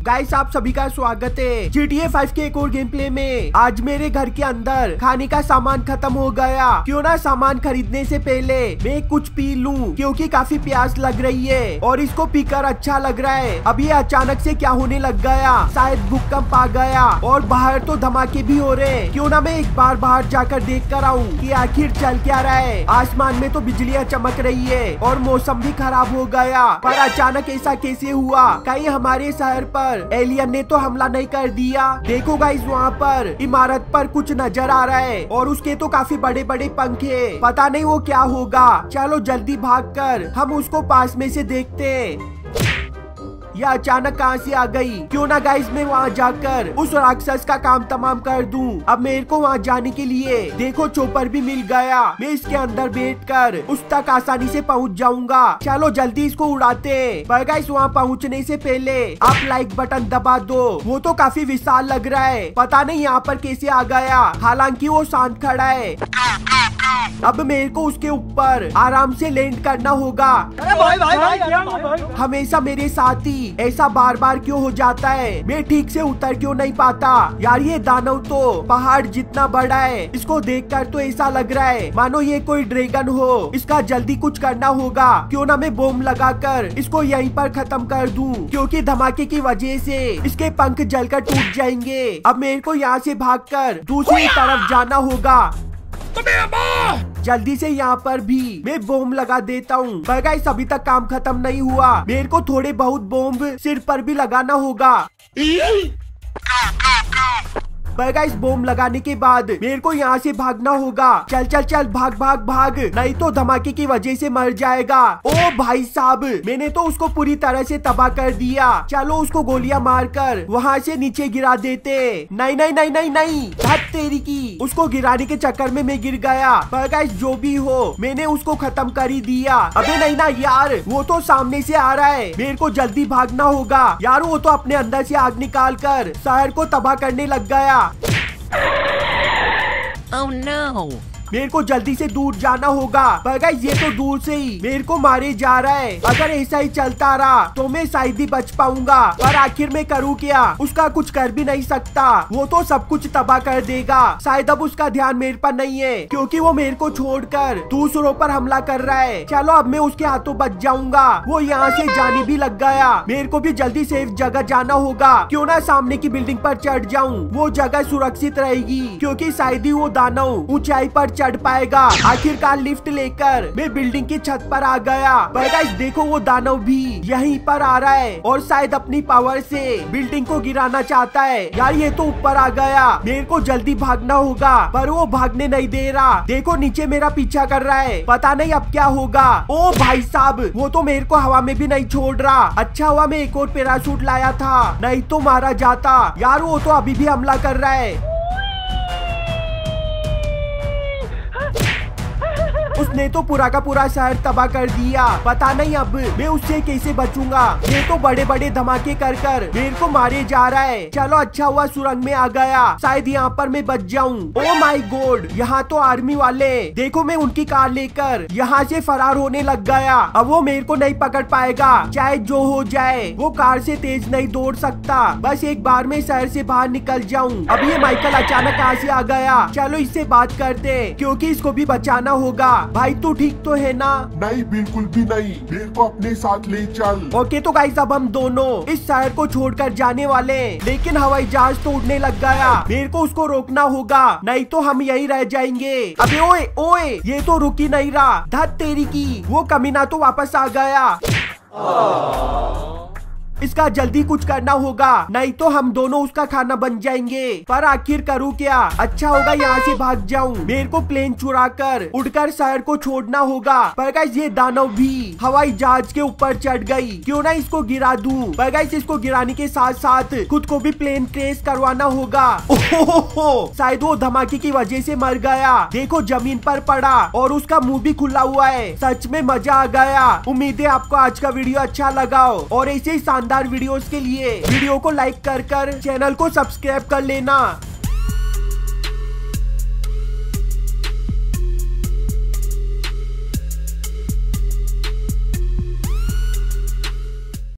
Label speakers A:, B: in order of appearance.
A: Guys आप सभी का स्वागत है GTA 5 के एक और गेम प्ले में। आज मेरे घर के अंदर खाने का सामान खत्म हो गया। क्यों ना सामान खरीदने से पहले मैं कुछ पी लूं, क्योंकि काफी प्यास लग रही है और इसको पीकर अच्छा लग रहा है। अब ये अचानक से क्या होने लग गया, शायद भूकंप आ गया और बाहर तो धमाके भी हो रहे। क्यों ना मैं एक बार बाहर जाकर देख कर आऊँ कि आखिर चल क्या रहा है। आसमान में तो बिजलियाँ चमक रही है और मौसम भी खराब हो गया, पर अचानक ऐसा कैसे हुआ? कहीं हमारे शहर पर एलियन ने तो हमला नहीं कर दिया? देखो गाइस वहाँ पर इमारत पर कुछ नजर आ रहा है और उसके तो काफी बड़े बड़े पंख है। पता नहीं वो क्या होगा। चलो जल्दी भागकर हम उसको पास में से देखते हैं। यह अचानक कहां से आ गई? क्यों ना गाइस मैं वहां जाकर उस राक्षस का काम तमाम कर दूं। अब मेरे को वहां जाने के लिए देखो चोपर भी मिल गया। मैं इसके अंदर बैठकर उस तक आसानी से पहुंच जाऊंगा। चलो जल्दी इसको उड़ाते हैं। पर गाइस वहां पहुंचने से पहले आप लाइक बटन दबा दो। वो तो काफी विशाल लग रहा है, पता नहीं यहाँ पर कैसे आ गया। हालांकि वो शांत खड़ा है। अब मेरे को उसके ऊपर आराम से लैंड करना होगा। हमेशा मेरे साथ ही ऐसा बार बार क्यों हो जाता है? मैं ठीक से उतर क्यों नहीं पाता? यार ये दानव तो पहाड़ जितना बड़ा है। इसको देखकर तो ऐसा लग रहा है मानो ये कोई ड्रैगन हो। इसका जल्दी कुछ करना होगा। क्यों ना मैं बॉम्ब लगाकर इसको यहीं पर खत्म कर दूं, क्योंकि धमाके की वजह से इसके पंख जलकर टूट जाएंगे। अब मेरे को यहाँ से भागकर दूसरी तरफ जाना होगा। जल्दी से यहाँ पर भी मैं बॉम्ब लगा देता हूँ। पर गाइस अभी तक काम खत्म नहीं हुआ। मेरे को थोड़े बहुत बॉम्ब सिर पर भी लगाना होगा। पर गाइस बॉम्ब लगाने के बाद मेरे को यहाँ से भागना होगा। चल चल चल भाग भाग भाग, नहीं तो धमाके की वजह से मर जाएगा। ओ भाई साहब, मैंने तो उसको पूरी तरह से तबाह कर दिया। चलो उसको गोलियां मारकर वहाँ से नीचे गिरा देते। नहीं नहीं नहीं नहीं नहीं, हद तेरी की। उसको गिराने के चक्कर में मैं गिर गया। पर गाइस जो भी हो मैंने उसको खत्म कर ही दिया। अबे नहीं ना यार, वो तो सामने से आ रहा है। मेरे को जल्दी भागना होगा। यार वो तो अपने अंदर से आग निकाल कर शहर को तबाह करने लग गया।
B: Oh no!
A: मेरे को जल्दी से दूर जाना होगा। पर गाइस ये तो दूर से ही मेरे को मारे जा रहा है। अगर ऐसा ही चलता रहा तो मैं शायद ही बच पाऊंगा। पर आखिर में करूँ क्या? उसका कुछ कर भी नहीं सकता। वो तो सब कुछ तबाह कर देगा। शायद अब उसका ध्यान मेरे पर नहीं है, क्योंकि वो मेरे को छोड़कर दूसरों पर हमला कर रहा है। चलो अब मैं उसके हाथों बच जाऊंगा। वो यहाँ से जाने भी लग गया। मेरे को भी जल्दी सेफ जगह जाना होगा। क्यों ना सामने की बिल्डिंग पर चढ़ जाऊं। वो जगह सुरक्षित रहेगी, क्योंकि शायद ही वो दानव ऊंचाई पर चढ़ पाएगा। आखिरकार लिफ्ट लेकर मैं बिल्डिंग की छत पर आ गया। पर गाइस देखो वो दानव भी यहीं पर आ रहा है और शायद अपनी पावर से बिल्डिंग को गिराना चाहता है। यार ये तो ऊपर आ गया। मेरे को जल्दी भागना होगा, पर वो भागने नहीं दे रहा। देखो नीचे मेरा पीछा कर रहा है। पता नहीं अब क्या होगा। ओ भाई साहब, वो तो मेरे को हवा में भी नहीं छोड़ रहा। अच्छा हुआ मैं एक और पैराशूट लाया था, नहीं तो मारा जाता। यार वो तो अभी भी हमला कर रहा है। उसने तो पूरा का पूरा शहर तबाह कर दिया। पता नहीं अब मैं उससे कैसे बचूंगा। ये तो बड़े बड़े धमाके कर कर मेरे को मारे जा रहा है। चलो अच्छा हुआ सुरंग में आ गया। शायद यहाँ पर मैं बच जाऊँ। ओ माय गॉड, यहाँ तो आर्मी वाले। देखो मैं उनकी कार लेकर यहाँ से फरार होने लग गया। अब वो मेरे को नहीं पकड़ पाएगा, चाहे जो हो जाए। वो कार से तेज नहीं दौड़ सकता। बस एक बार में शहर से बाहर निकल जाऊँ। अब ये माइकल अचानक कहाँ से आ गया? चलो इससे बात करते, क्योंकि इसको भी बचाना होगा। भाई तू ठीक तो है ना?
C: नहीं बिल्कुल भी नहीं, मेरे को अपने साथ ले चल।
A: ओके तो गाइस अब हम दोनों इस शहर को छोड़कर जाने वाले, लेकिन हवाई जहाज तो उड़ने लग गया। मेरे को उसको रोकना होगा, नहीं तो हम यही रह जाएंगे। अबे ओए ओए, ये तो रुक ही नहीं रहा। धत तेरी की, वो कमीना तो वापस आ गया। इसका जल्दी कुछ करना होगा, नहीं तो हम दोनों उसका खाना बन जाएंगे। पर आखिर करूँ क्या? अच्छा होगा यहाँ से भाग जाऊँ। मेरे को प्लेन चुरा कर उड़कर शहर को छोड़ना होगा। पर गाइस ये दानव भी हवाई जहाज के ऊपर चढ़ गई। क्यों ना इसको गिरा दूं। पर गाइस इसको गिराने के साथ साथ खुद को भी प्लेन क्रैश करवाना होगा। ओहो, शायद वो धमाके की वजह से मर गया। देखो जमीन पर पड़ा और उसका मुंह भी खुला हुआ है। सच में मजा आ गया। उम्मीद है आपको आज का वीडियो अच्छा लगा हो और ऐसे ही शानदार वीडियोस के लिए वीडियो को लाइक कर चैनल को सब्सक्राइब कर लेना।